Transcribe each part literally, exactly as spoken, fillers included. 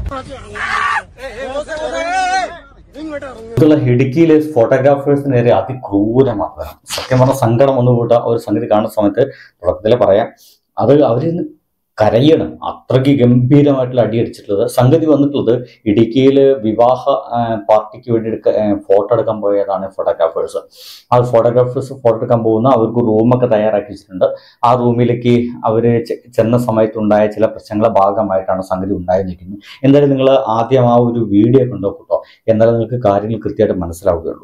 ഇടുക്കിയിലെ ഫോട്ടോഗ്രാഫേഴ്സിന് നേരെ അതിക്രൂരമാണ്. സത്യം പറഞ്ഞ സങ്കടം ഒന്ന് കൂട്ട ഒരു സംഗതി കാണുന്ന സമയത്ത് തുടക്കത്തിലെ പറയാം, അത് അവരിന്ന് കരയണം. അത്രയ്ക്ക് ഗംഭീരമായിട്ടുള്ള അടിയടിച്ചിട്ടുള്ളത്. സംഗതി വന്നിട്ടുള്ളത് ഇടുക്കിയിൽ വിവാഹ പാർട്ടിക്ക് വേണ്ടി എടുക്ക ഫോട്ടോ എടുക്കാൻ പോയതാണ് ഫോട്ടോഗ്രാഫേഴ്സ്. ആ ഫോട്ടോഗ്രാഫേഴ്സ് ഫോട്ടോ എടുക്കാൻ പോകുന്ന അവർക്ക് റൂമൊക്കെ തയ്യാറാക്കി വെച്ചിട്ടുണ്ട്. ആ റൂമിലേക്ക് അവർ ചെന്ന സമയത്തുണ്ടായ ചില പ്രശ്നങ്ങളുടെ ഭാഗമായിട്ടാണ് സംഗതി ഉണ്ടായിരിക്കുന്നത്. എന്തായാലും നിങ്ങൾ ആദ്യം ആ ഒരു വീഡിയോ കണ്ടോ കേട്ടോ, എന്നാലും നിങ്ങൾക്ക് കാര്യങ്ങൾ കൃത്യമായിട്ട് മനസ്സിലാവുകയുള്ളൂ.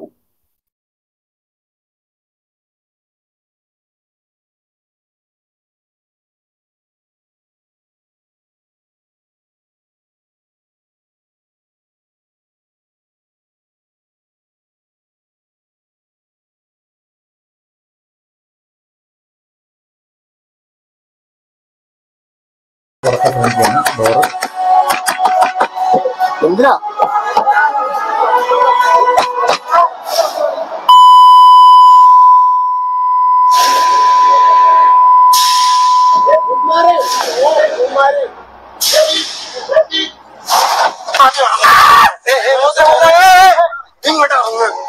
എന്തിനാ ഇങ്ങോട്ടാ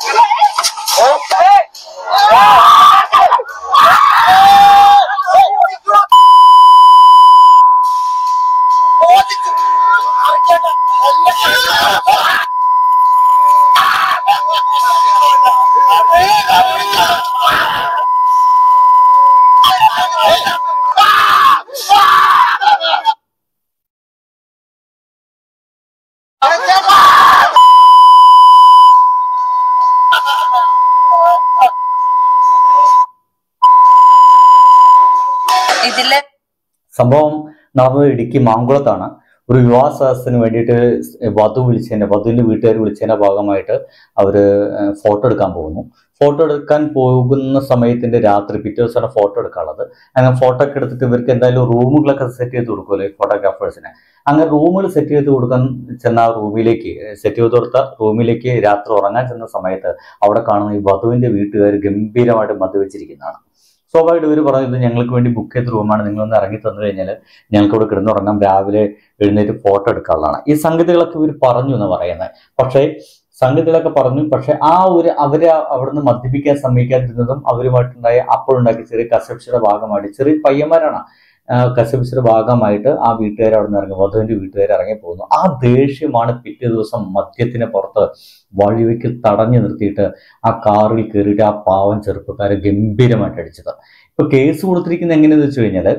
ഇതിലെ സംഭവം നടന്നത് ഇടുക്കി മാങ്കുളത്താണ്. ഒരു വിവാഹ സദസ്സിന് വേണ്ടിയിട്ട് വധു വിളിച്ചതിന്റെ വധുവിന്റെ വീട്ടുകാർ വിളിച്ചതിന്റെ ഭാഗമായിട്ട് അവര് ഫോട്ടോ എടുക്കാൻ പോകുന്നു. ഫോട്ടോ എടുക്കാൻ പോകുന്ന സമയത്തിന്റെ രാത്രി പിറ്റേ ദിവസമാണ് ഫോട്ടോ എടുക്കാനുള്ളത്. അങ്ങനെ ഫോട്ടോ ഒക്കെ എടുത്തിട്ട് ഇവർക്ക് എന്തായാലും റൂമുകളൊക്കെ സെറ്റ് ചെയ്ത് കൊടുക്കുമല്ലോ ഫോട്ടോഗ്രാഫേഴ്സിനെ. അങ്ങനെ റൂമുകൾ സെറ്റ് ചെയ്ത് കൊടുക്കാൻ ചെന്ന ആ റൂമിലേക്ക് സെറ്റ് ചെയ്ത് കൊടുത്ത റൂമിലേക്ക് രാത്രി ഉറങ്ങാൻ ചെന്ന സമയത്ത് അവിടെ കാണുന്ന ഈ വധുവിന്റെ വീട്ടുകാർ ഗംഭീരമായിട്ട് മദ്യവെച്ചിരിക്കുന്നതാണ്. സ്വാഭാവികമായിട്ട് ഇവർ പറഞ്ഞത് ഞങ്ങൾക്ക് വേണ്ടി ബുക്ക് ചെയ്ത റൂമാണ്, നിങ്ങളൊന്ന് ഇറങ്ങി തന്നു കഴിഞ്ഞാൽ ഞങ്ങൾക്ക് ഇവിടെ കിടന്നുറങ്ങാം, രാവിലെ എഴുന്നേറ്റ് ഫോട്ടോ എടുക്കാനുള്ളതാണ്. ഈ സംഗതികളൊക്കെ ഇവർ പറഞ്ഞു എന്ന് പറയുന്നത്. പക്ഷേ സംഗതികളൊക്കെ പറഞ്ഞു, പക്ഷെ ആ ഒരു അവരെ അവിടുന്ന് മദ്യപിക്കാൻ സമ്മതിക്കാതിരുന്നതും അവരുമായിട്ടുണ്ടായ അപ്പോഴുണ്ടാക്കിയ ചെറിയ കശപിശയുടെ ഭാഗമായിട്ട്, ചെറിയ പയ്യന്മാരാണ്, കശപിശയുടെ ഭാഗമായിട്ട് ആ വീട്ടുകാർ അവിടെ നിന്ന് ഇറങ്ങി വധുവിന്റെ വീട്ടുകാർ ഇറങ്ങി പോകുന്നു. ആ ദേഷ്യമാണ് പിറ്റേ ദിവസം മദ്യത്തിന് പുറത്ത് വഴിവെക്ക് തടഞ്ഞു നിർത്തിയിട്ട് ആ കാറിൽ കയറിയിട്ട് ആ പാവം ചെറുപ്പക്കാരെ ഗംഭീരമായിട്ട് അടിച്ചത്. ഇപ്പൊ കേസ് കൊടുത്തിരിക്കുന്നത് എങ്ങനെയാന്ന് വെച്ച് കഴിഞ്ഞാല്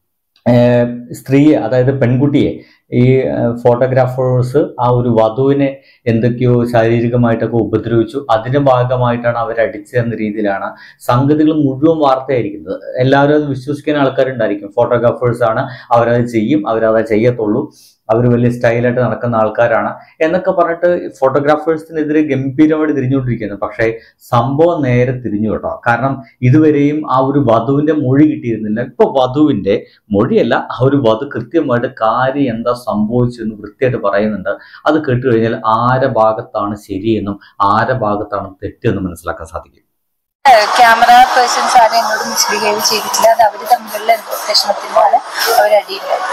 സ്ത്രീയെ, അതായത് പെൺകുട്ടിയെ, ഈ ഫോട്ടോഗ്രാഫേഴ്സ് ആ ഒരു വധുവിനെ എന്തൊക്കെയോ ശാരീരികമായിട്ടൊക്കെ ഉപദ്രവിച്ചു, അതിന്റെ ഭാഗമായിട്ടാണ് അവരടിച്ചതെന്ന രീതിയിലാണ് സംഗതികൾ മുഴുവൻ വാർത്തയായിരിക്കുന്നത്. എല്ലാവരും അത് വിശ്വസിക്കുന്ന ആൾക്കാരുണ്ടായിരിക്കും. ഫോട്ടോഗ്രാഫേഴ്സ് ആണ്, അവരത് ചെയ്യും, അവരത് ചെയ്യത്തുള്ളൂ, അവർ വലിയ സ്റ്റൈലായിട്ട് നടക്കുന്ന ആൾക്കാരാണ് എന്നൊക്കെ പറഞ്ഞിട്ട് ഫോട്ടോഗ്രാഫേഴ്സിനെതിരെ ഗംഭീരമായിട്ട് തിരിഞ്ഞുകൊണ്ടിരിക്കുന്നത്. പക്ഷേ സംഭവം നേരെ തിരിഞ്ഞു കേട്ടോ. കാരണം ഇതുവരെയും ആ ഒരു വധുവിന്റെ മൊഴി കിട്ടിയിരുന്നില്ല. ഇപ്പൊ വധുവിന്റെ മൊഴിയല്ല, ആ ഒരു വധു കൃത്യമായിട്ട് കാര്യം എന്താ സംഭവിച്ചെന്ന് വൃത്തിയായിട്ട് പറയുന്നുണ്ട്. അത് കേട്ട് കഴിഞ്ഞാൽ ആരെ ഭാഗത്താണ് ശരിയെന്നും ആരെ ഭാഗത്താണ് തെറ്റെന്നും മനസ്സിലാക്കാൻ സാധിക്കും. ക്യാമറ പേഴ്സൺസ് ആരും എന്നോട് മിസ്ബിഹേവ് ചെയ്തിട്ടില്ല. അത് അവര് തമ്മിലുള്ള പ്രശ്നത്തിലാണ് അവരടിയുണ്ടായത്.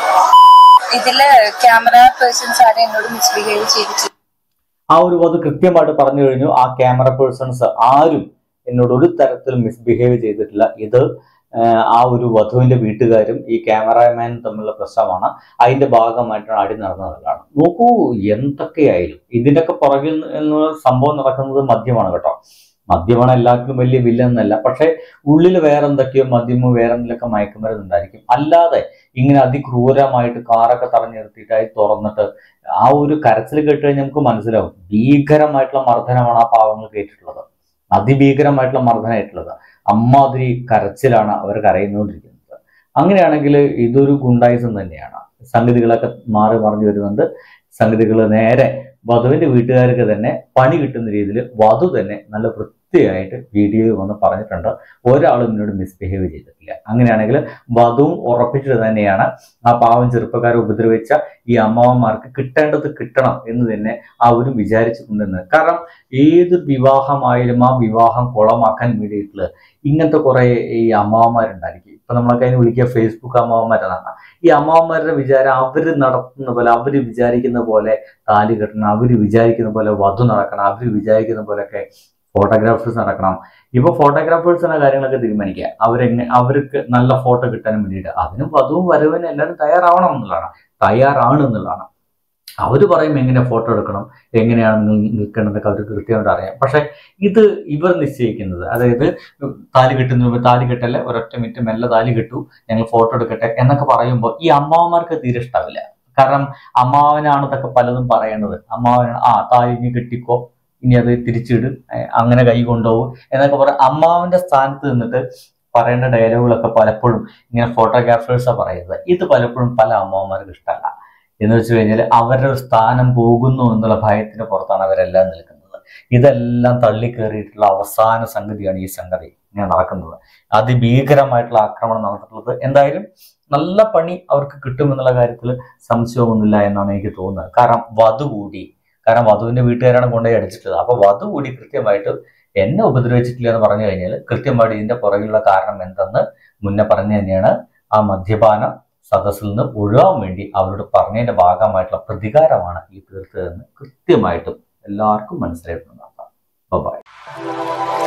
ഇതില് ക്യാമറ പേഴ്സൺസ് ആരും എന്നോട് മിസ്ബിഹേവ് ചെയ്തിട്ടില്ല. ആ ഒരു വധു കൃത്യമായിട്ട് പറഞ്ഞു കഴിഞ്ഞു, ആ ക്യാമറ പേഴ്സൺസ് ആരും എന്നോട് ഒരു തരത്തിൽ മിസ്ബിഹേവ് ചെയ്തിട്ടില്ല. ഇത് ആ ഒരു വധുവിന്റെ വീട്ടുകാരും ഈ ക്യാമറാമാനും തമ്മിലുള്ള പ്രശ്നമാണ്, അതിന്റെ ഭാഗമായിട്ടാണ് അടി നടന്നതെന്നാണ്. നോക്കൂ, എന്തൊക്കെയായാലും ഇതിന്റെയൊക്കെ പുറകിൽ നിന്ന് സംഭവം നടക്കുന്നത് മദ്യമാണ് കേട്ടോ. മദ്യമാണ് എല്ലാവർക്കും വലിയ വില്ലെന്നല്ല, പക്ഷെ ഉള്ളിൽ വേറെന്തൊക്കെയോ മദ്യമോ വേറെന്തൊക്കെ മയക്കുമരുന്നുണ്ടായിരിക്കും. അല്ലാതെ ഇങ്ങനെ അതിക്രൂരമായിട്ട് കാറൊക്കെ തടഞ്ഞു നിർത്തിയിട്ടായി തുറന്നിട്ട് ആ ഒരു കരച്ചിൽ കേട്ട് കഴിഞ്ഞാൽ നമുക്ക് മനസ്സിലാവും ഭീകരമായിട്ടുള്ള മർദ്ദനമാണ് ആ പാവങ്ങൾ കേട്ടിട്ടുള്ളത്, അതിഭീകരമായിട്ടുള്ള മർദ്ദനമായിട്ടുള്ളത്. അമ്മാതിരി കരച്ചിലാണ് അവർ കരയുന്നുകൊണ്ടിരിക്കുന്നത്. അങ്ങനെയാണെങ്കിൽ ഇതൊരു ഗുണ്ടായിസം തന്നെയാണ്. സംഗതികളൊക്കെ മാറി മറിഞ്ഞു വരുന്നുണ്ട്. സംഗതികൾ നേരെ വധുവിന്റെ വീട്ടുകാർക്ക് തന്നെ പണി കിട്ടുന്ന രീതിയിൽ വധു തന്നെ നല്ല വൃത്തിയായിട്ട് വീഡിയോയിൽ വന്ന് പറഞ്ഞിട്ടുണ്ട്. ഒരാളും എന്നോട് മിസ്ബിഹേവ് ചെയ്തിട്ടില്ല. അങ്ങനെയാണെങ്കിൽ വധുവും ഉറപ്പിച്ചിട്ട് തന്നെയാണ് ആ പാവം ചെറുപ്പക്കാരെ ഉപദ്രവിച്ച ഈ അമ്മാവന്മാർക്ക് കിട്ടേണ്ടത് കിട്ടണം എന്ന് തന്നെ അവരും വിചാരിച്ചിട്ടുണ്ടെന്ന്. കാരണം ഏത് വിവാഹമായാലും ആ വിവാഹം കുളമാക്കാൻ വേണ്ടിയിട്ടുള്ള ഇങ്ങനത്തെ കുറെ ഈ അമ്മാവന്മാരുണ്ടായിരിക്കും. അപ്പൊ നമ്മളൊക്കെ അതിന് വിളിക്കുക ഫേസ്ബുക്ക് അമ്മാവന്മാരെന്നാണ്. ഈ അമ്മാവന്മാരുടെ വിചാരം അവര് നടത്തുന്ന പോലെ, അവര് വിചാരിക്കുന്ന പോലെ താലി കെട്ടണം, അവര് വിചാരിക്കുന്ന പോലെ വധു നടക്കണം, അവര് വിചാരിക്കുന്ന പോലെയൊക്കെ ഫോട്ടോഗ്രാഫേഴ്സ് നടക്കണം. ഇപ്പൊ ഫോട്ടോഗ്രാഫേഴ്സിന്റെ കാര്യങ്ങളൊക്കെ തീരുമാനിക്കുക അവരെങ്ങനെ, അവർക്ക് നല്ല ഫോട്ടോ കിട്ടാനും വേണ്ടിയിട്ട്. അതിനും വധുവും വരവിനും എല്ലാവരും തയ്യാറാവണം എന്നുള്ളതാണ്, തയ്യാറാണ് എന്നുള്ളതാണ്. അവര് പറയും എങ്ങനെ ഫോട്ടോ എടുക്കണം, എങ്ങനെയാണ് നിൽക്കേണ്ടതൊക്കെ അവർക്ക് കൃത്യമായിട്ട് അറിയാം. പക്ഷെ ഇത് ഇവർ നിശ്ചയിക്കുന്നത്, അതായത് താലി കെട്ടുന്ന മുമ്പ് താലി കെട്ടല്ലേ, ഒരൊറ്റ മിനിറ്റ് മെല്ലെ താലി കെട്ടു, ഞങ്ങൾ ഫോട്ടോ എടുക്കട്ടെ എന്നൊക്കെ പറയുമ്പോൾ ഈ അമ്മാവന്മാർക്ക് തീരെ ഇഷ്ടാവില്ല. കാരണം അമ്മാവനാണ് ഇതൊക്കെ പലതും പറയേണ്ടത്. അമ്മാവനാണ് ആ താലി ഇനി കെട്ടിക്കോ, ഇനി അത് തിരിച്ചിട്, അങ്ങനെ കൈ കൊണ്ടുപോകും എന്നൊക്കെ പറയാം. അമ്മാവന്റെ സ്ഥാനത്ത് നിന്നിട്ട് പറയേണ്ട ഡയലോഗുകളൊക്കെ പലപ്പോഴും ഇങ്ങനെ ഫോട്ടോഗ്രാഫേഴ്സാണ് പറയുന്നത്. ഇത് പലപ്പോഴും പല അമ്മാവന്മാർക്ക് ഇഷ്ടമല്ല. എന്ന് വെച്ച് കഴിഞ്ഞാൽ അവരുടെ ഒരു സ്ഥാനം പോകുന്നു എന്നുള്ള ഭയത്തിന് പുറത്താണ് അവരെല്ലാം നിൽക്കുന്നത്. ഇതെല്ലാം തള്ളിക്കേറിയിട്ടുള്ള അവസാന സംഗതിയാണ് ഈ സംഗതി ഇങ്ങനെ നടക്കുന്നത്. അതിഭീകരമായിട്ടുള്ള ആക്രമണം നടന്നിട്ടുള്ളത്. എന്തായാലും നല്ല പണി അവർക്ക് കിട്ടുമെന്നുള്ള കാര്യത്തിൽ സംശയമൊന്നുമില്ല എന്നാണ് എനിക്ക് തോന്നുന്നത്. കാരണം വധു കൂടി, കാരണം വധുവിന്റെ വീട്ടുകാരാണ് കൊണ്ടുപോയി അടിച്ചിട്ടുള്ളത്. അപ്പൊ വധു കൂടി കൃത്യമായിട്ട് എന്നെ ഉപദ്രവിച്ചിട്ടില്ല എന്ന് പറഞ്ഞു കഴിഞ്ഞാൽ കൃത്യമായിട്ട് ഇതിന്റെ പുറകിലുള്ള കാരണം എന്തെന്ന് മുന്നേ പറഞ്ഞു തന്നെയാണ്. ആ മദ്യപാന സദസ്സിൽ നിന്ന് ഒഴിവാൻ വേണ്ടി അവരോട് പറഞ്ഞതിന്റെ ഭാഗമായിട്ടുള്ള പ്രതികാരമാണ് ഈ തീർത്തതെന്ന് കൃത്യമായിട്ടും എല്ലാവർക്കും മനസ്സിലായിട്ടുണ്ടാകാം. ബൈ.